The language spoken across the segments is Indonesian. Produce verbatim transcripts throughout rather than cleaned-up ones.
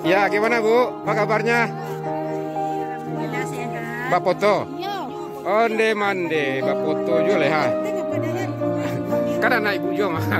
Ya, gimana Bu? Apa kabarnya? Alhamdulillah sehat. Mbak Foto? Onde mande, Mbak Foto juga leha. Kan anak ibu juga mah.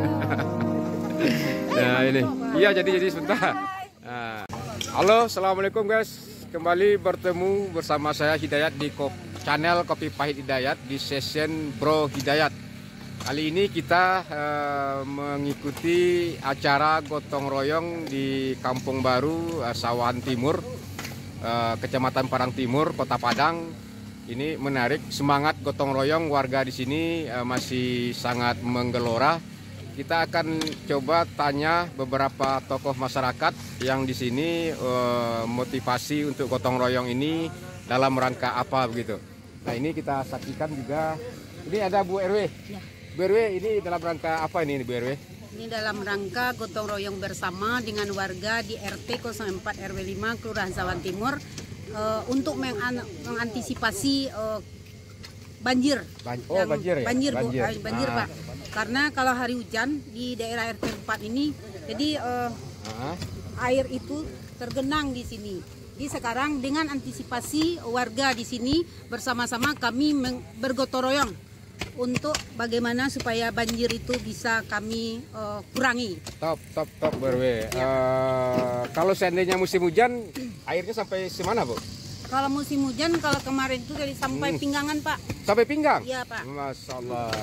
Nah ini, iya jadi jadi sebentar. Nah. Halo, assalamualaikum guys. Kembali bertemu bersama saya Hidayat di channel Kopi Pahit Hidayat di session Bro Hidayat. Kali ini kita uh, mengikuti acara gotong royong di Kampung Baru, uh, Sawahan Timur, uh, Kecamatan Parang Timur, Kota Padang. Ini menarik, semangat gotong royong warga di sini uh, masih sangat menggelora. Kita akan coba tanya beberapa tokoh masyarakat yang di sini uh, motivasi untuk gotong royong ini dalam rangka apa begitu. Nah ini kita saksikan juga. Ini ada Bu R W. Ya. Bu R W ini dalam rangka apa ini Bu R W? Ini dalam rangka gotong royong bersama dengan warga di R T nol empat R W lima Kelurahan Sawahan Timur uh, untuk mengan mengantisipasi uh, banjir. Ban oh banjir ya? Banjir, banjir, Bu, banjir ah. Pak. Karena kalau hari hujan di daerah R T empat ini, jadi uh, ah. air itu tergenang di sini. Jadi sekarang dengan antisipasi warga di sini bersama-sama kami bergotong royong untuk bagaimana supaya banjir itu bisa kami uh, kurangi. Top, top, top Bu R W. Ya. Uh, kalau seandainya musim hujan, airnya sampai semana Bu? Kalau musim hujan, kalau kemarin itu dari sampai hmm. pinggangan Pak. Sampai pinggang? Iya Pak. Masya Allah.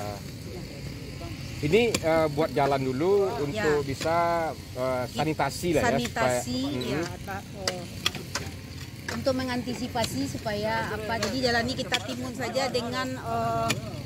Ini uh, buat jalan dulu untuk ya. bisa uh, sanitasi lah sanitasi, ya. Sanitasi, ya. Pak. Oh. Untuk mengantisipasi supaya apa? Jadi jalan ini kita timbun saja dengan uh,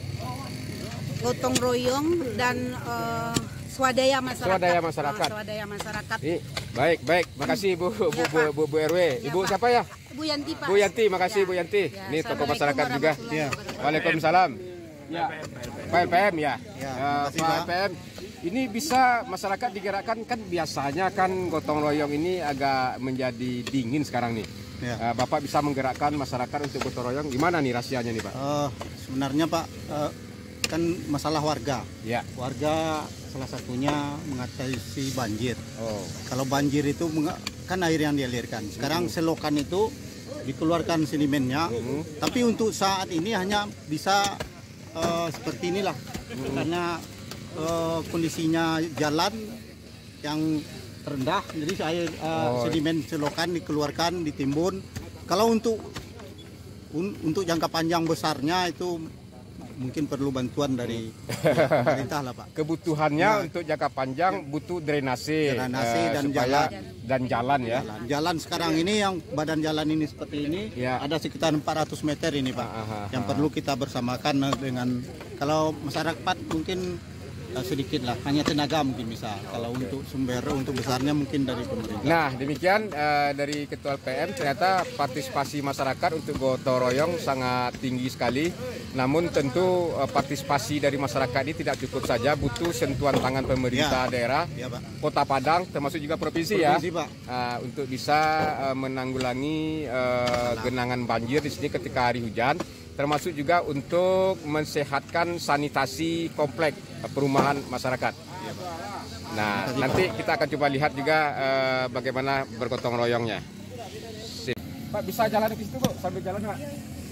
gotong royong dan uh, swadaya masyarakat. Swadaya masyarakat. Oh, swadaya masyarakat. Ini, baik, baik. Makasih Bu, Bu, ya, Bu, Bu, Bu R W. Ya, Ibu Pak. siapa ya? Bu Yanti Pak. Bu Yanti, makasih ya. Bu Yanti. Ya, ini tokoh masyarakat juga. Ya. Waalaikumsalam. Ya, P L P M ya. Ya, uh, Pak P L P M. Ini bisa masyarakat digerakkan, kan biasanya kan gotong royong ini agak menjadi dingin sekarang nih. Ya. Uh, Bapak bisa menggerakkan masyarakat untuk gotong royong, gimana nih rahasianya nih Pak? Uh, sebenarnya Pak, uh, kan masalah warga. Ya. Warga salah satunya mengatasi banjir. Oh. Kalau banjir itu kan air yang dialirkan. Sekarang hmm. selokan itu dikeluarkan sedimennya, hmm. tapi untuk saat ini hanya bisa uh, seperti inilah, hmm. karena uh, kondisinya jalan yang rendah, jadi air uh, oh. sedimen selokan dikeluarkan, ditimbun. Kalau untuk un, untuk jangka panjang besarnya itu mungkin perlu bantuan dari pemerintah lah Pak. Kebutuhannya ya. Untuk jangka panjang butuh drainase, drainase uh, dan supaya, jalan dan jalan ya. Jalan. jalan sekarang ini yang badan jalan ini seperti ini ya. Ada sekitar empat ratus meter ini Pak. Aha, yang aha. perlu kita bersamakan dengan, kalau masyarakat mungkin sedikit lah, hanya tenaga mungkin bisa. Kalau okay. untuk sumber, untuk besarnya mungkin dari pemerintah. Nah demikian uh, dari Ketua L P M, ternyata partisipasi masyarakat untuk gotong royong sangat tinggi sekali. Namun tentu uh, partisipasi dari masyarakat ini tidak cukup saja, butuh sentuhan tangan pemerintah ya. daerah, ya, Pak. Kota Padang, termasuk juga provinsi, provinsi ya, Pak. Uh, untuk bisa uh, menanggulangi uh, genangan banjir di sini ketika hari hujan. Termasuk juga untuk mensehatkan sanitasi komplek perumahan masyarakat. Nah, nanti kita akan coba lihat juga uh, bagaimana bergotong royongnya. Sip. Pak, bisa jalan ke situ, Bu? Sambil jalan, Pak.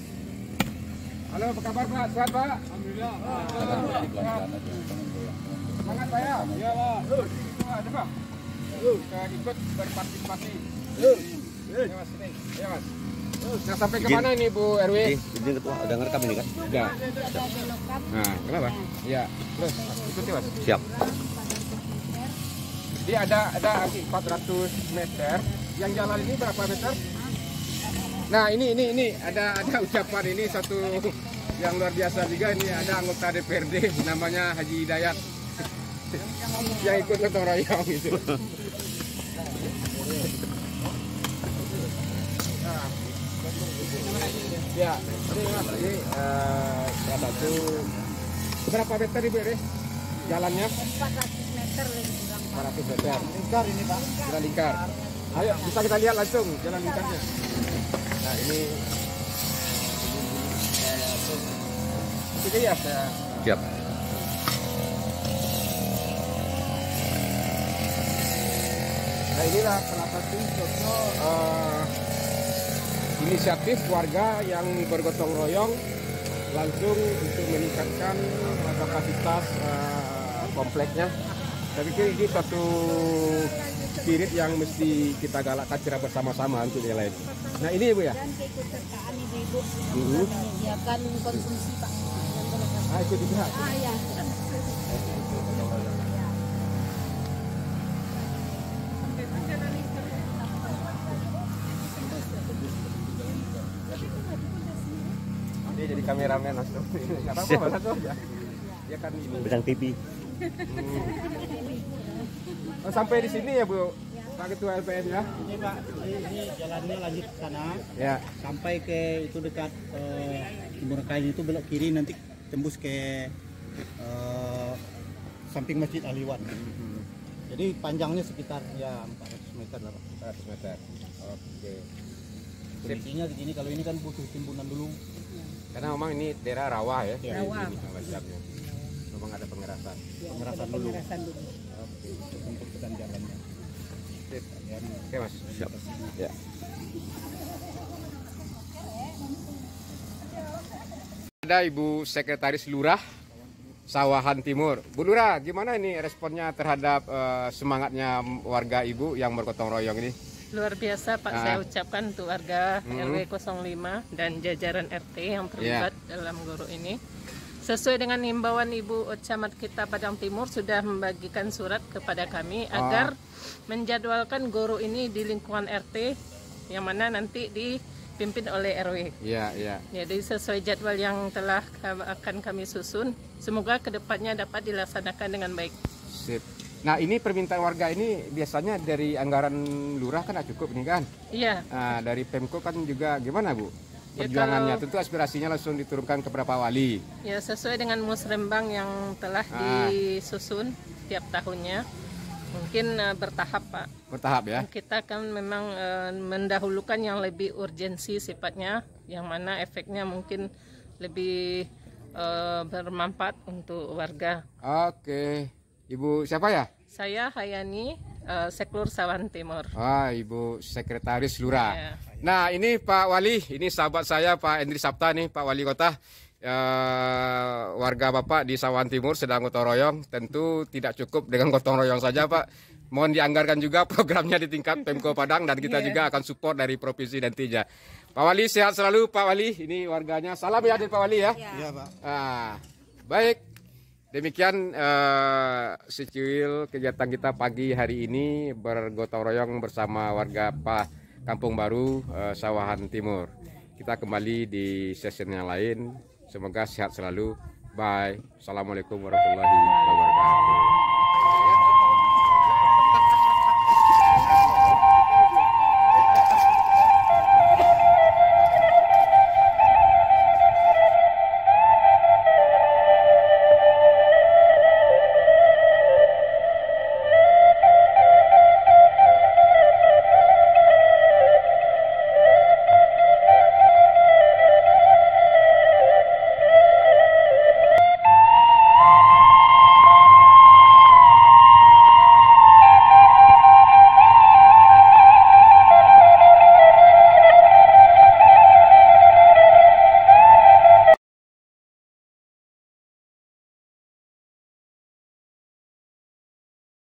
Halo, apa kabar, Pak? Sehat, Pak? Alhamdulillah. Semangat, Pak ya? Iya, Pak. Ada, Pak? Ikut berpartisipasi. Ya, Mas. Ya, Mas. Nah, sampai kemana ini Bu R W? Izin Ketua, udah ngerekam ini kan? Udah. Nah, kenapa? Ya, terus ikuti Mas. Siap. Jadi ada ada empat ratus meter. Yang jalan ini berapa meter? Nah, ini ini ini ada ada ucapan ini satu yang luar biasa juga, ini ada anggota D P R D namanya Haji Hidayat yang ikut gotong royong gitu. Ya, ini Mas, ini uh, salah satu berapa meter Ibu ya? Jalannya? empat ratus meter lebih kurang. empat ratus meter. Lingkar ini Pak. Jalan lingkar. Ayo, bisa kita lihat langsung jalan lingkarnya. Nah, ini ini ya saya. Siap. Nah inilah salah satu contoh uh, inisiatif warga yang bergotong royong langsung untuk meningkatkan uh, kapasitas uh, kompleknya. Saya pikir ini suatu spirit yang mesti kita galakkan secara bersama-sama untuk yang lain. Nah ini Ibu ya? Dan keikutsertaan ibu-ibu uh-huh. menyediakan konsumsi Pak. Ah itu juga? Ah ya. Dia jadi kameramen langsung. Nggak apa-apa langsung aja. Dia kan ini. Bidang T V. Hmm. Oh, sampai di sini ya Bu, Pak Ketua L P M ya? Ini Pak, ini, ini jalannya lanjut ke sana. Ya. Sampai ke itu dekat uh, Timur Kain itu belok kiri nanti tembus ke uh, samping Masjid Aliwan. Hmm. Jadi panjangnya sekitar ya empat ratus meter lah Pak. empat ratus meter. Oke. Kondisinya begini, kalau ini kan butuh timbunan dulu. Karena memang ini daerah rawa ya. Ya, rawa. Ini, memang ada pengerasan. Ya, Pengerasan ada dulu. pengerasan dulu. Oke. Untuk pesan jalannya. Sip. Oke Mas. Siap. Ya. Ada Ibu Sekretaris Lurah Sawahan Timur. Bu Lurah, gimana ini responnya terhadap uh, semangatnya warga Ibu yang bergotong royong ini? Luar biasa Pak, nah. saya ucapkan untuk warga hmm. R W nol lima dan jajaran R T yang terlibat yeah. dalam goro ini. Sesuai dengan himbauan Ibu Camat kita Padang Timur sudah membagikan surat kepada kami oh. agar menjadwalkan goro ini di lingkungan R T yang mana nanti dipimpin oleh R W. Iya, iya. Jadi sesuai jadwal yang telah akan kami susun, semoga kedepannya dapat dilaksanakan dengan baik. Sip. Nah ini permintaan warga ini biasanya dari anggaran lurah kan cukup ini kan? Iya. Nah dari Pemko kan juga gimana Bu? Perjuangannya ya, kalau, tentu aspirasinya langsung diturunkan kepada Pak Wali. Ya sesuai dengan musrembang yang telah ah. disusun tiap tahunnya, mungkin uh, bertahap Pak. Bertahap ya? Kita kan memang uh, mendahulukan yang lebih urgensi sifatnya, yang mana efeknya mungkin lebih uh, bermanfaat untuk warga. Oke. Ibu siapa ya? Saya Hayani, uh, Seklur Sawahan Timur. Ah, Ibu Sekretaris Lurah. Ya. Nah, ini Pak Wali, ini sahabat saya Pak Endri Sapta nih, Pak Wali Kota. Uh, warga Bapak di Sawahan Timur sedang gotong royong. Tentu tidak cukup dengan gotong royong saja, Pak. Mohon dianggarkan juga programnya di tingkat Pemko Padang dan kita yeah. juga akan support dari provinsi dan Tija. Pak Wali sehat selalu, Pak Wali. Ini warganya. Salam ya dari Pak Wali ya. Iya, Pak. Ah, baik. Demikian uh, secuil kegiatan kita pagi hari ini bergotong royong bersama warga Pak Kampung Baru uh, Sawahan Timur. Kita kembali di sesi yang lain. Semoga sehat selalu. Bye. Assalamualaikum warahmatullahi wabarakatuh.